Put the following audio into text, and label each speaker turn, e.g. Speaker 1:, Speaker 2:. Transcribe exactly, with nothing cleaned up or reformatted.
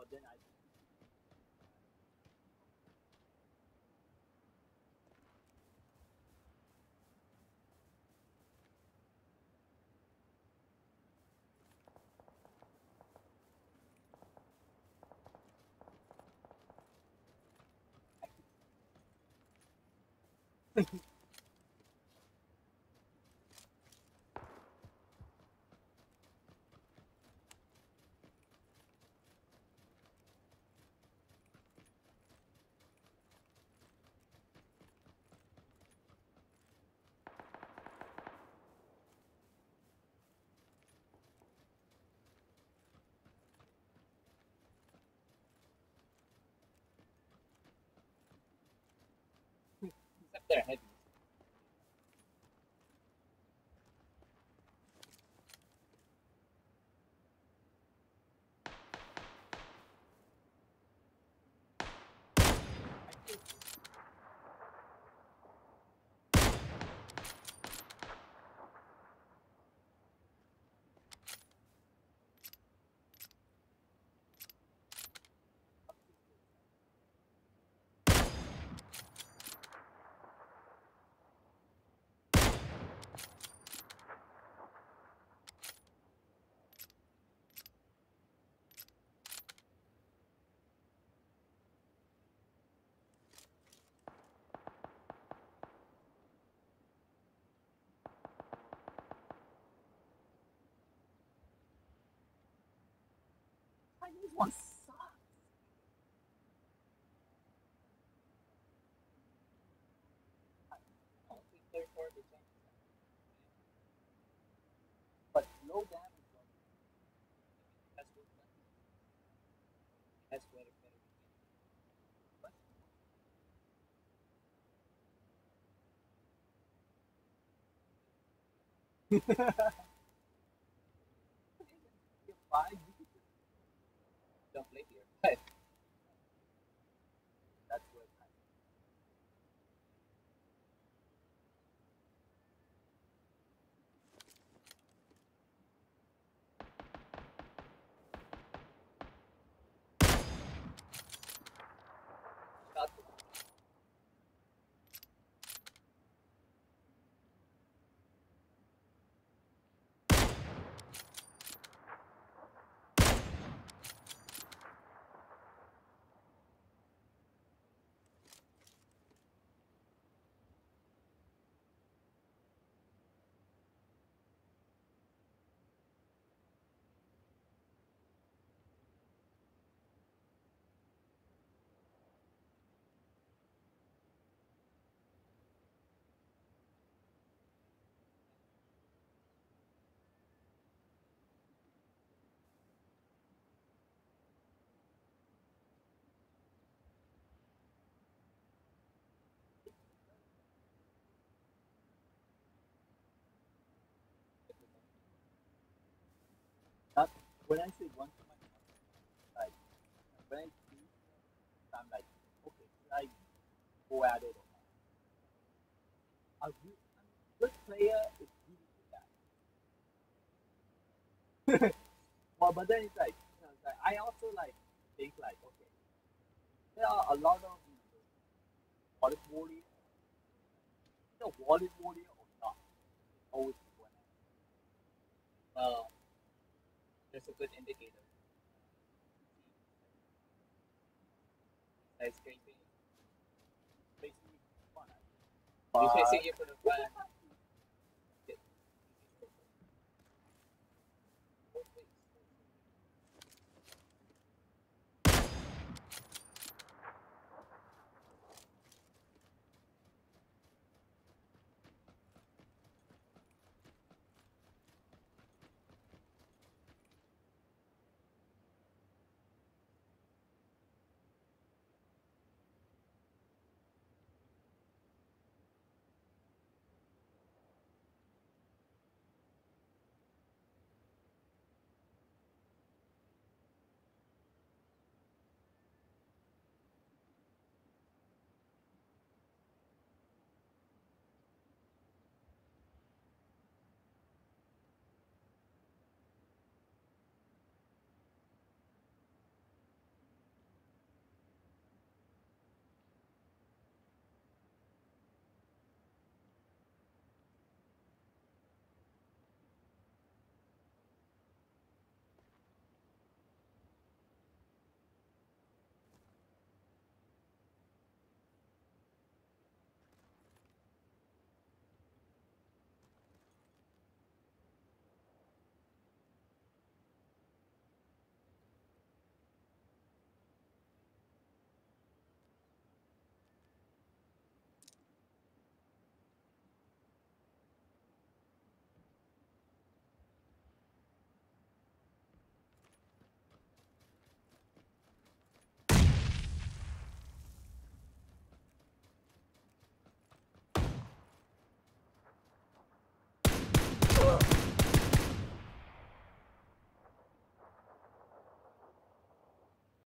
Speaker 1: Except they're heavy. Chinese one sucks. I don't think they're for the Chinese. But low damage one. That's what that's better better. What? Five, you could just don't play here. But that's what I got. Not when I say one to my like when I see I'm like, okay, should I go at it or not? A good, I mean, good player is really good at it. Well, but then it's like, you know, it's like I also like think like, okay, there are a lot of you know, wallet warrior, you know, wallet warrior or not. Always one. Uh, there's a good indicator. Like scraping, basically fun. You can see it for the fun.